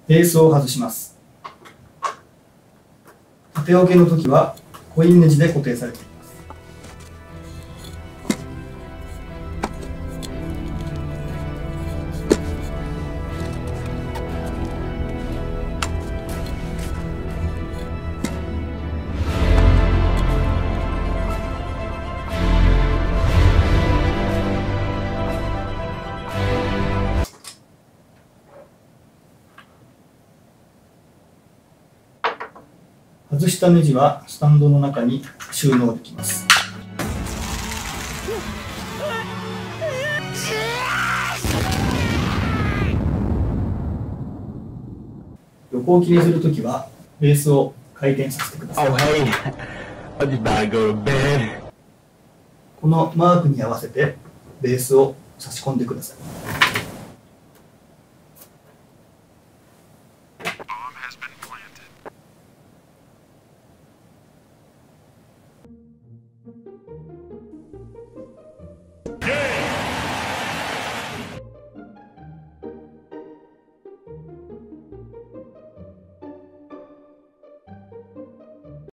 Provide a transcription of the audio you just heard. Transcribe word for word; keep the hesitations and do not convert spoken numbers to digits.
ベースを外します。縦置けの時はコインネジで固定されています。外したネジはスタンドの中に収納できます。横置きにするときはベースを回転させてください。 Oh, hey. I did not go to bed. このマークに合わせてベースを差し込んでください。